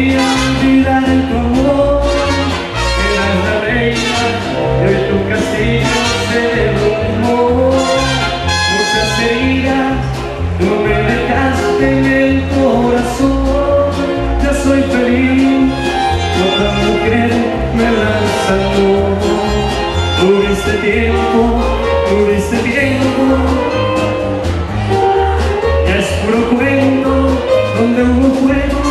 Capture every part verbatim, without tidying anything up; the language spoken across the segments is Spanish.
podía olvidar el tu amor. Eras la reina y hoy tu castillo se derrumbó. Muchas heridas tú me dejaste en el corazón. Ya soy feliz, otra mujer me la salvó. Tuviste tiempo, tuviste tiempo. Ya es puro cuento donde hubo fuego,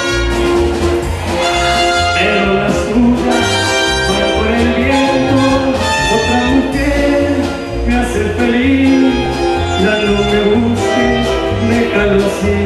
pero las tuyas van por el viento. Otra mujer me hace feliz, ya no me busques, déjalo así.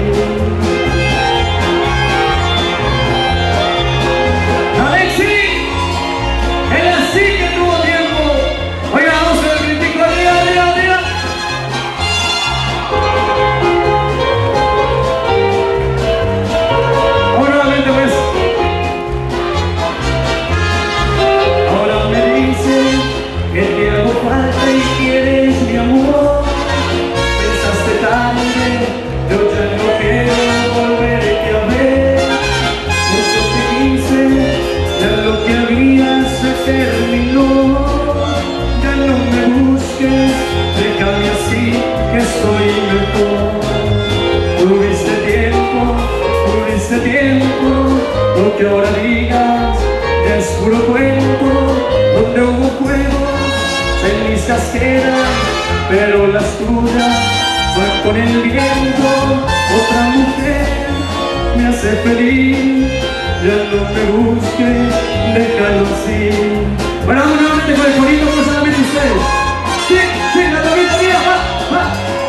Que ahora digas es puro cuento, donde hubo fuego, cenizas quedan, pero las tuyas van con el viento. Otra mujer me hace feliz, ya no me busques, déjalo así. Bueno, vamos nuevamente con el corito, no solamente ustedes. Sí, sí, la tabita mía, va, va.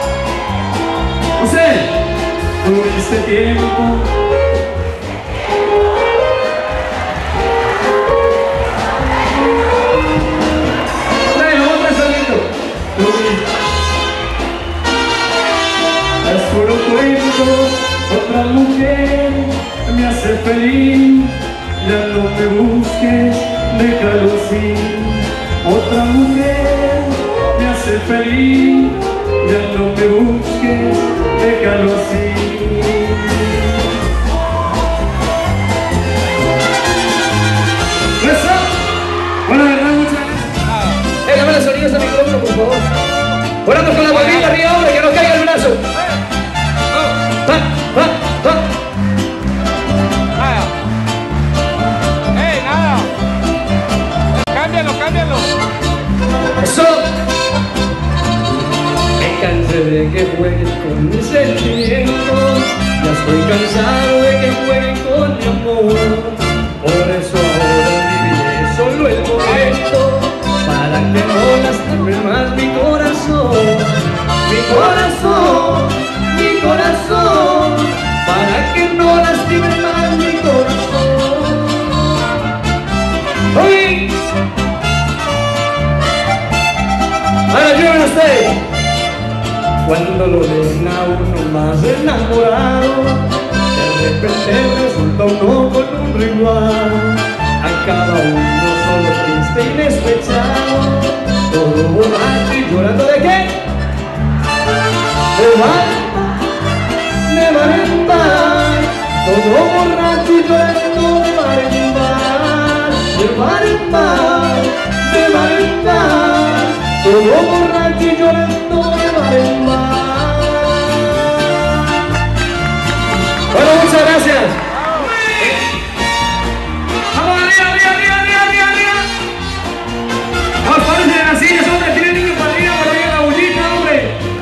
José, tuviste tiempo. Es puro cuento, otra mujer me hace feliz, ya no me busques, déjalo así. Otra mujer me hace feliz, ya no me busques, déjalo así. ¿Eso? Bueno, de verdad, muchas gracias. Déjame los sonidos al micrófono, por favor. Oramos con la palmita arriba, hombre, que nos caiga el brazo. Va, va, va. Nada. ¡Ey, nada! Cámbialo, cámbialo. Eso. Me cansé de que jueguen con mis sentimientos. Ya estoy cansado de que jueguen con mi amor. Por eso ahora viviré solo el momento, para que no lastime más mi corazón. Mi corazón, mi corazón, para que no lastime más mi corazón. ¡Oye! Ahora lleven ustedes. Cuando lo ven a uno más enamorado, de repente resulta uno con un rival. Acaba uno solo triste y despechado, todo borracho y llorando. ¿De qué? De mar, de mar en mar, todo borracho y llorando de mar en mar, de mar en mar, de mar en mar, todo borracho y llorando de mar en mar. Bueno, muchas gracias. Vamos arriba, arriba, arriba, arriba, arriba, arriba. Vamos, párense de las sillas, hombre, tienen niños para arriba, para arriba la bullita, hombre.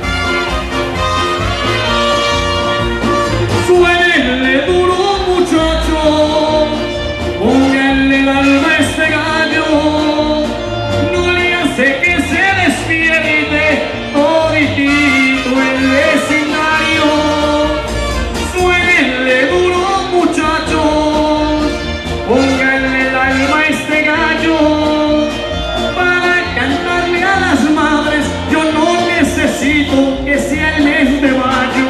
Suénenle duro, muchachos, pónganle el alma a este gallo, no le hace que se despierte toditito el vecindario. Suénenle duro, muchachos, pónganle el alma a este gallo, para cantarle a las madres. Yo no necesito que sea el mes de mayo.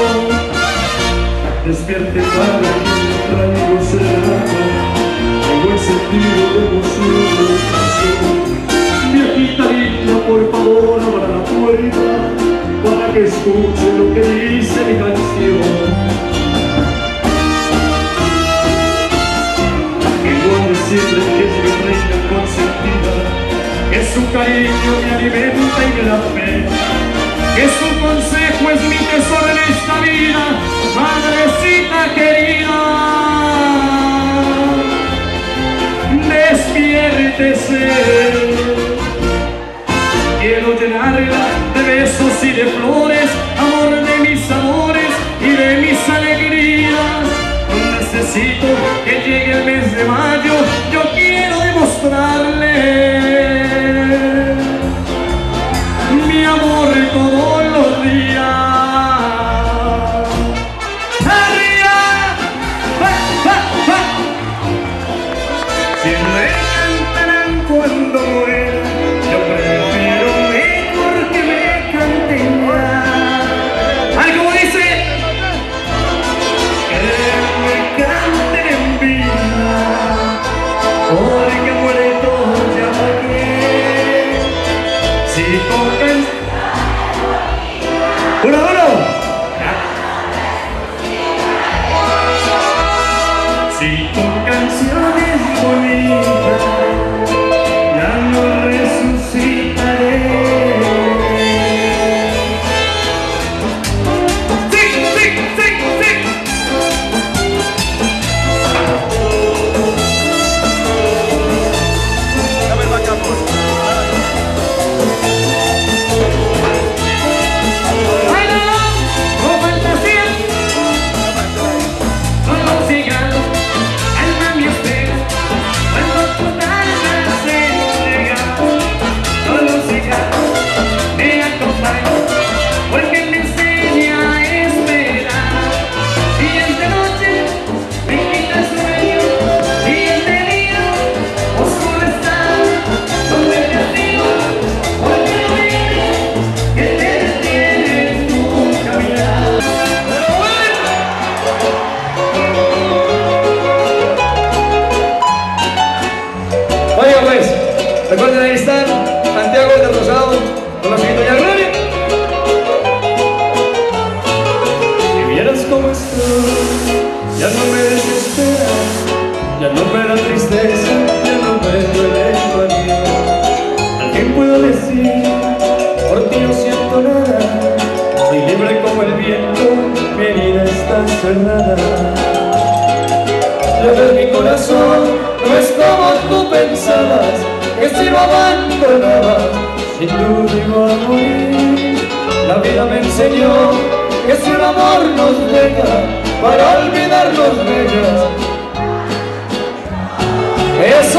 Despierte para que traigo serenata, tengo el sentido de emoción. Viejita linda, por favor, abra la puerta, para que escuche lo que dice mi canción. decirle que es mi reina consentida, que su cariño me alimenta y me da fe, que su consejo es mi tesoro en esta vida, madrecita querida. Despiértese, quiero llenarla de besos y de flores, amor de mis amores y de mis alegrías. No necesito que llegue el mes de mayo, yo quiero demostrarle mi amor todos los días. ¡Arriba! ¡Va, va, va! Siempre cantarán cuando muera, yo prefiero mejor que me canten ya. ¡Ay, como dice! Que me canten en vida, porque muerto ya pa' qué. Si tocan... ¡Uno, uno! Si con canciones bonitas ya no resucitaré. ¡Sí, sí, sí, sí! Dame el backup. ¡Ay, no, no! ¡Con fantasía! Solo sigan. Alma mi espera, cuando tu alma se entrega, solo siga, me acompaña, porque me enseña a esperar. Y es de noche, me quita el sueño, y es de día, oscuro está, donde te digo, porque no vienes, que te detienes tu caminar. Oiga pues, recuerden ahí están Santiago del Rosado con la señorita Doña Gloria. Si vieras cómo estoy, ya no me desespera, ya no me da tristeza, ya no me duele tu adiós. ¿A quién puedo decir? Por ti no siento nada, soy libre como el viento, mi herida está cerrada. Ya ves, mi corazón no es como tú pensabas, que si lo abandonaba, sin duda iba a morir. La vida me enseñó que si un amor nos deja, para olvidarnos de ella, eso.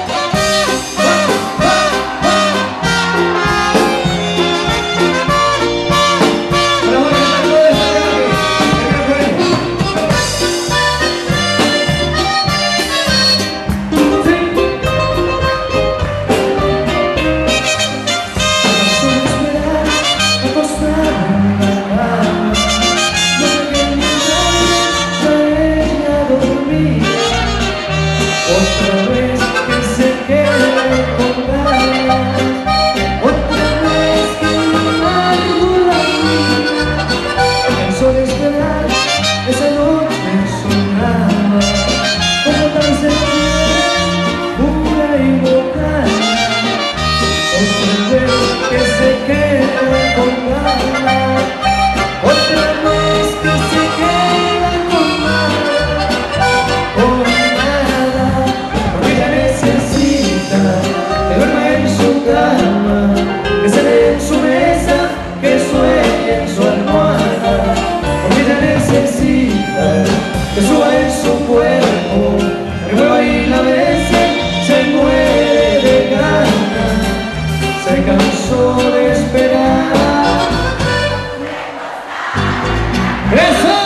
Otra vez que se quede con ganas, otra vez que amargo la vida. Pienso de esperar, esa noche sonaba como tan sencilla, pura y vocal. Otra vez que se quede con ganas, otra vez que se quede con ganas, con nada, porque ella necesita que duerma en su cama, que cene en su mesa, que sueñe en su almohada, porque ella necesita que suba en su cuerpo, que mueva y la bese, se muere de ganas, se cansó de esperar. ¡Eso!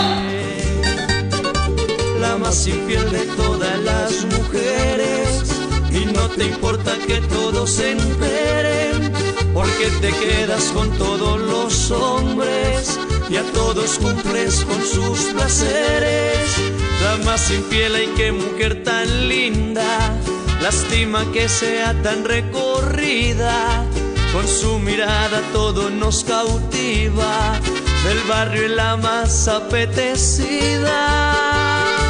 La más infiel de todas las mujeres, y no te importa que todos se enteren, porque te quedas con todos los hombres y a todos cumples con sus placeres. La más infiel, ay, qué mujer tan linda, lástima que sea tan recorrida, con su mirada todo nos cautiva, del barrio y la más apetecida.